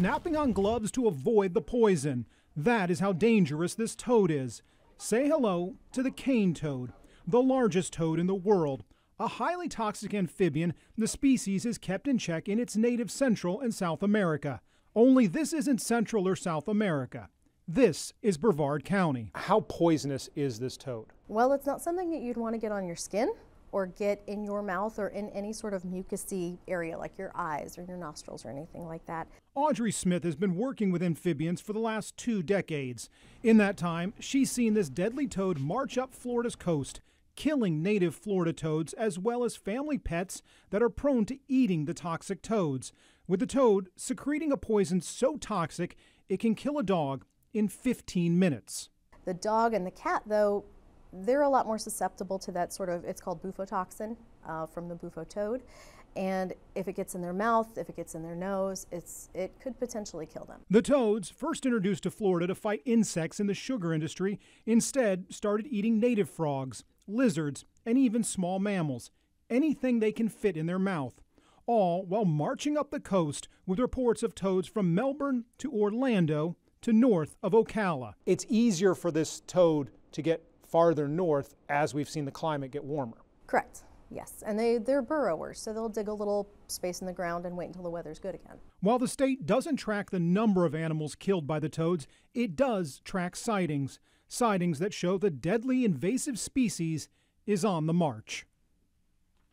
snapping on gloves to avoid the poison. That is how dangerous this toad is. Say hello to the cane toad, the largest toad in the world. A highly toxic amphibian, the species is kept in check in its native Central and South America. Only this isn't Central or South America. This is Brevard County. How poisonous is this toad? Well, it's not something that you'd want to get on your skin or get in your mouth or in any sort of mucousy area like your eyes or your nostrils or anything like that. Audrey Smith has been working with amphibians for the last 2 decades. In that time, she's seen this deadly toad march up Florida's coast, killing native Florida toads as well as family pets that are prone to eating the toxic toads, with the toad secreting a poison so toxic it can kill a dog in 15 minutes. The dog and the cat, though, they're a lot more susceptible to that sort of, it's called bufotoxin from the bufo toad. And if it gets in their mouth, if it gets in their nose, it could potentially kill them. The toads, first introduced to Florida to fight insects in the sugar industry, instead started eating native frogs, lizards, and even small mammals, anything they can fit in their mouth, all while marching up the coast with reports of toads from Melbourne to Orlando to north of Ocala. It's easier for this toad to get farther north as we've seen the climate get warmer. Correct, yes. And they're burrowers, so they'll dig a little space in the ground and wait until the weather's good again. While the state doesn't track the number of animals killed by the toads, it does track sightings that show the deadly invasive species is on the march.